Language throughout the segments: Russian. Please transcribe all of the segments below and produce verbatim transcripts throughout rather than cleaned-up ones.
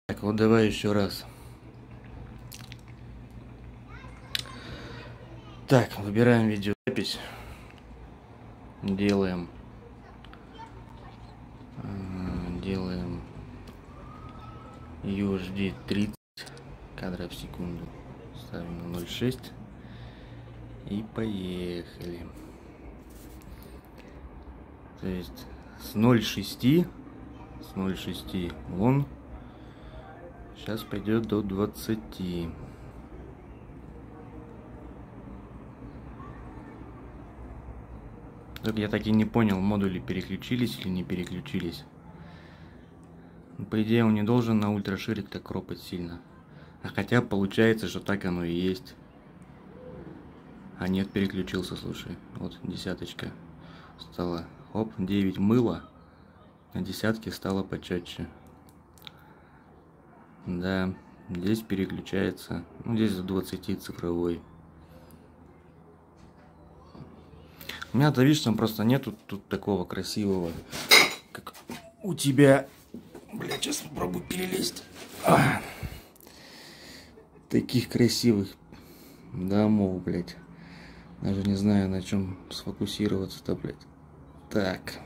Так, вот давай еще раз. Так, выбираем видеозапись. Делаем. Делаем ю эйч ди тридцать кадров в секунду. Ставим на ноль целых шесть десятых. И поехали. То есть с ноль целых шесть с ноль целых шесть он сейчас пойдет до двадцати. Я так и не понял, модули переключились или не переключились. По идее, он не должен на ультраширик так кропать сильно. А хотя получается, что так оно и есть. А нет, переключился, слушай. Вот десяточка стала. Оп, девять мыло. На десятке стало почетче. Да, здесь переключается. Ну, здесь до двадцати цифровой. У меня-то, видишь, там просто нету тут такого красивого, как у тебя. Блядь, сейчас попробую перелезть. А, таких красивых домов, блядь. Даже не знаю, на чем сфокусироваться-то, блядь. Так.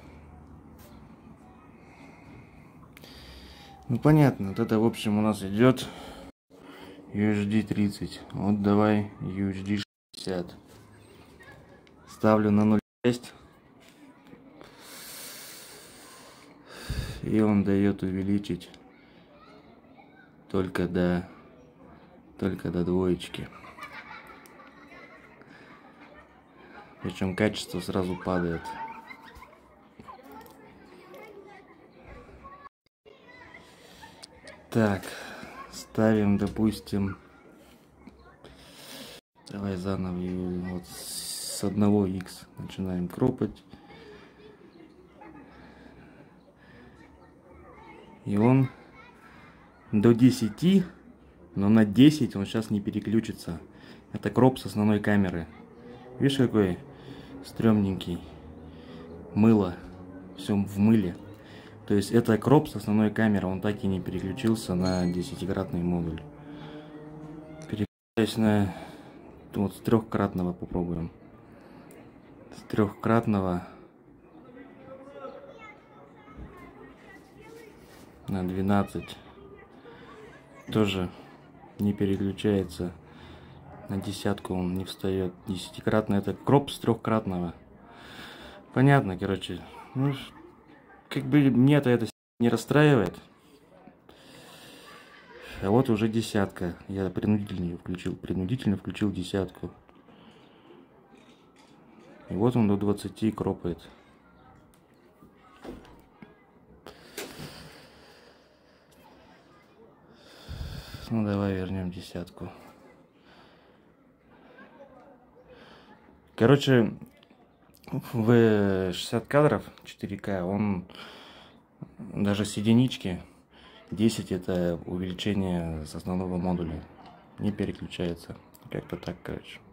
Ну, понятно. Вот это, в общем, у нас идет ю эйч ди тридцать. Вот давай ю эйч ди шестьдесят. Ставлю на ноль целых шесть. И он дает увеличить только до только до двоечки. Причем качество сразу падает. Так, ставим, допустим, давай заново, вот с одного икс начинаем кропать. И он до десяти, но на десять он сейчас не переключится. Это кроп с основной камеры. Видишь, какой стрёмненький. Мыло. Все в мыле. То есть это кроп с основной камеры. Он так и не переключился на десятикратный модуль. Переключаясь на... Вот с трехкратного попробуем. С трехкратного на двенадцать. Тоже не переключается. На десятку он не встает. Десятикратно это кроп с трехкратного. Понятно, короче. Ну, как бы мне-то это не расстраивает. А вот уже десятка. Я принудительно ее включил. Принудительно включил десятку. И вот он до двадцати кропает. Ну давай вернем десятку. Короче, в шестьдесят кадров четыре ка он даже с единички десять это увеличение с основного модуля. Не переключается. Как-то так, короче.